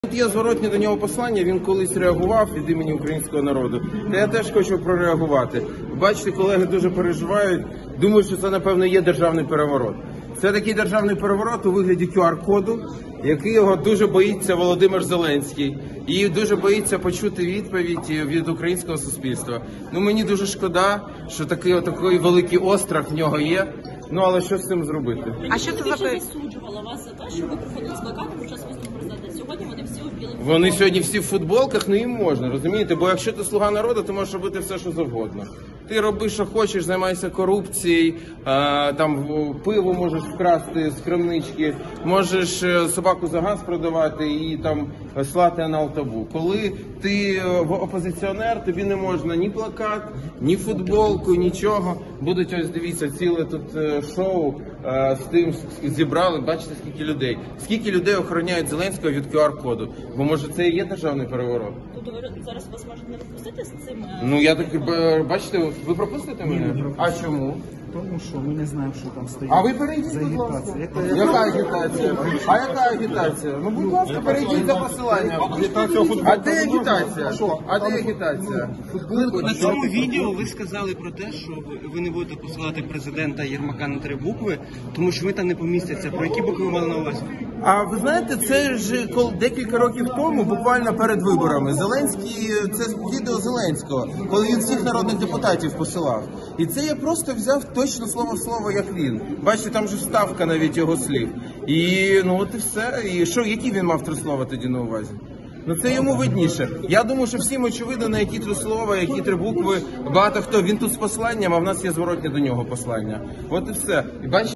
Тут є зворотне до нього послання, він колись реагував від імені українського народу. Та я теж хочу прореагувати. Бачите, колеги дуже переживають, думають, що це, напевно, є державний переворот. Це такий державний переворот у вигляді QR-коду, який його дуже боїться Володимир Зеленський. І дуже боїться почути відповідь від українського суспільства. Мені дуже шкода, що такий великий острах в нього є. Але що з цим зробити? А що це за засуджувала вас за те, що ви приходили з плакатом під час виступу президента? Сьогодні вони всі у білих. Вони сьогодні всі в футболках, їм можна, розумієте? Бо якщо ти слуга народу, ти можеш робити все, що завгодно. Ти роби, що хочеш, займайся корупцією, там пиво можеш вкрасти з крамнички, можеш собаку за газ продавати і там слати на автобус. Коли ти опозиціонер, тобі не можна ні плакат, ні футболку, нічого. Будуть, ось дивіться, ціле тут шоу з тим зібрали, бачите, скільки людей. Скільки людей охороняють Зеленського від QR-коду? Бо може це і є державний переворот? Тобто ви зараз вас можуть не розпустити з цим? Я так, бачите, ви пропустите мене? Ні, А чому? Тому що ми не знаємо, що там стоїть. А ви перейдіть, будь ласка. Яка агітація? А яка агітація? Будь ласка, перейдіть за посиланням. А де агітація? А де агітація? На цьому відео ви сказали про те, що ви не будете посилати президента Єрмака на 3 букви, тому що ви там не помістяться. Про які букви ви мали на увазі? А ви знаєте, це ж декілька років тому, буквально перед виборами, Зеленський, це відео Зеленського, коли він всіх народних депутатів посилав. І це я просто взяв точно слово в слово, як він. Бачите, там же вставка навіть його слів. І от і все. І що, які він мав 3 слова тоді на увазі? Це йому видніше. Я думаю, що всім очевидно, на які 3 слова, які 3 букви. Багато хто, він тут з посланням, а в нас є зворотне до нього послання. От і все. І бачите,